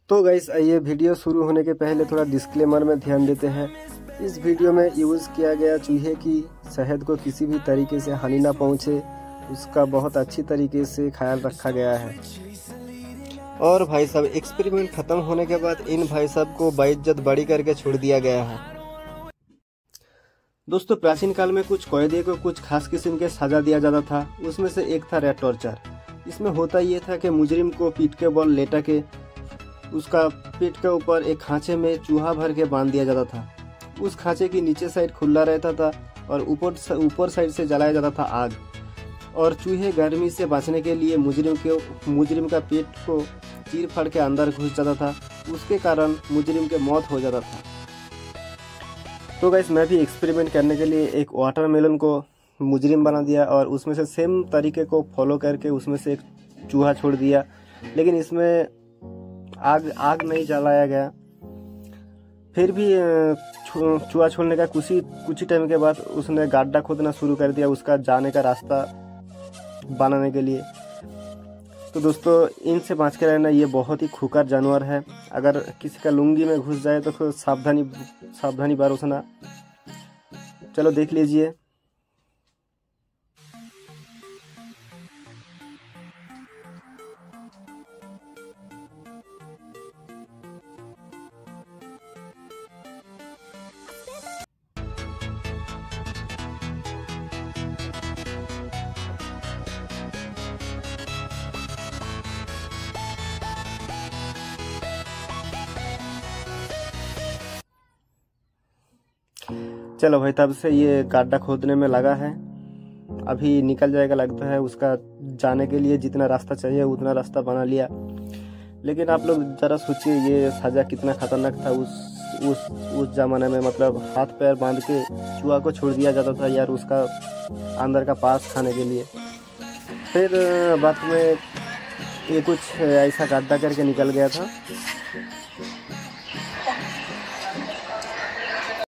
तो गाइस आइए वीडियो शुरू होने के पहले थोड़ा डिस्क्लेमर में ध्यान देते हैं। इस वीडियो में यूज़ किया गया चूहे की शहद को किसी भी तरीके से हानि ना पहुंचे, उसका बहुत अच्छी तरीके से ख्याल रखा गया है। और भाई साहब एक्सपेरिमेंट ख़त्म होने के बाद इन भाई साहब को बाइज्जत बड़ी करके छोड़ दिया गया है। दोस्तों प्राचीन काल में कुछ कैदी को कुछ खास किस्म के सजा दिया जाता था, उसमें से एक था रेड टॉर्चर। इसमें होता ये था कि मुजरिम को पीठ के बल लेटा के उसका पीठ के ऊपर एक खांचे में चूहा भर के बांध दिया जाता था। उस खांचे की नीचे साइड खुला रहता था और ऊपर साइड से जलाया जाता था आग। और चूहे गर्मी से बचने के लिए मुजरिम का पेट को चीर फाड़ के अंदर घुस जाता था, उसके कारण मुजरिम के मौत हो जाता था। तो गाइस मैं भी एक्सपेरिमेंट करने के लिए एक वाटरमेलन को मुजरिम बना दिया और उसमें से सेम तरीके को फॉलो करके उसमें से एक चूहा छोड़ दिया, लेकिन इसमें आग नहीं जलाया गया। फिर भी चूहा छोड़ने का कुछ ही टाइम के बाद उसने गड्ढा खोदना शुरू कर दिया उसका जाने का रास्ता बनाने के लिए। तो दोस्तों इनसे बच के रहना, ये बहुत ही खूंखार जानवर है। अगर किसी का लुंगी में घुस जाए तो सावधानी बरतना। चलो देख लीजिए। चलो भाई तब से ये गड्ढा खोदने में लगा है, अभी निकल जाएगा लगता है। उसका जाने के लिए जितना रास्ता चाहिए उतना रास्ता बना लिया। लेकिन आप लोग जरा सोचिए ये सजा कितना खतरनाक था उस जमाने में। मतलब हाथ पैर बांध के चूहा को छोड़ दिया जाता था यार, उसका अंदर का पास खाने के लिए। फिर बाद में ये कुछ ऐसा गड्ढा करके निकल गया था।